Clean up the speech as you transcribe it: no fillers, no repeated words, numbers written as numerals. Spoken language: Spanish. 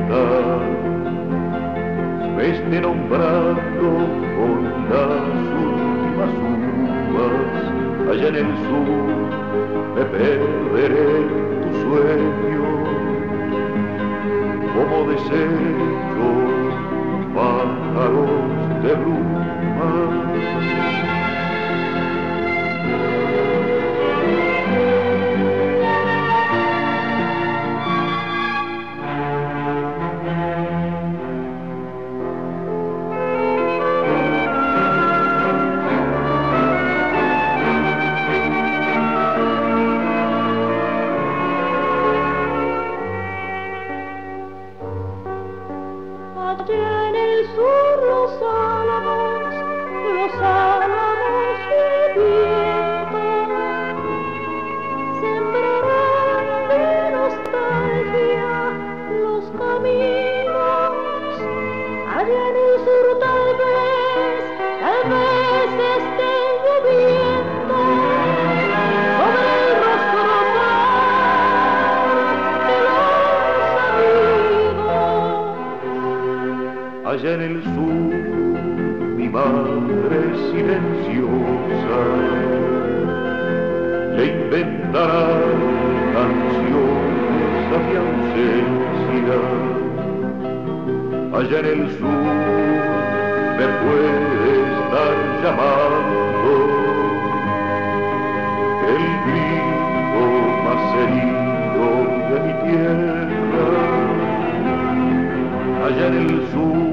libertad. Me esté nombrando con las últimas uvas, allá en el sur me perderé tu sueño, como desechos, pájaros de bruma. Allá en el sur los álamos sedientos, sembrarán de nostalgia los caminos. Allá en el sur tal vez esté lloviendo sobre el rostro de los amigos. Allá en el sur, mi madre silenciosa le inventará canciones a mi ausencia. Allá en el sur me puede estar llamando el grito más herido de mi tierra. Allá en el sur